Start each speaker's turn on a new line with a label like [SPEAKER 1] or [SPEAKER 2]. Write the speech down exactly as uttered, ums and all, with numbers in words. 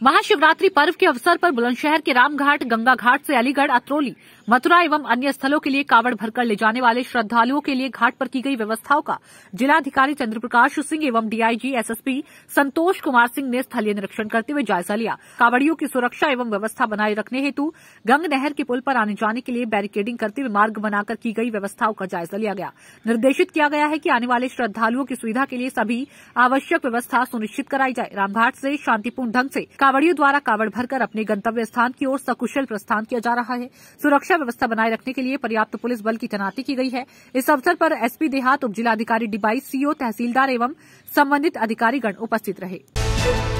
[SPEAKER 1] महाशिवरात्रि पर्व के अवसर पर बुलंदशहर के रामघाट, गंगा घाट से अलीगढ़, अतरौली, मथुरा एवं अन्य स्थलों के लिए कावड़ भरकर ले जाने वाले श्रद्धालुओं के लिए घाट पर की गई व्यवस्थाओं का जिलाधिकारी चंद्रप्रकाश सिंह एवं डीआईजी एसएसपी संतोष कुमार सिंह ने स्थलीय निरीक्षण करते हुए जायजा लिया। कावड़ियों की सुरक्षा एवं व्यवस्था बनाए रखने हेतु गंग नहर के पुल पर आने जाने के लिए बैरिकेडिंग करते हुए मार्ग बनाकर की गई व्यवस्थाओं का जायजा लिया गया। निर्देशित किया गया है कि आने वाले श्रद्धालुओं की सुविधा के लिए सभी आवश्यक व्यवस्था सुनिश्चित कराई जाए। रामघाट से शांतिपूर्ण ढंग से कावड़ियों द्वारा कावड़ भरकर अपने गंतव्य स्थान की ओर सकुशल प्रस्थान किया जा रहा है। सुरक्षा व्यवस्था बनाए रखने के लिए पर्याप्त पुलिस बल की तैनाती की गई है। इस अवसर पर एसपी देहात, उप जिलाधिकारी डी बाईस, सीओ, तहसीलदार एवं संबंधित अधिकारीगण उपस्थित रहे।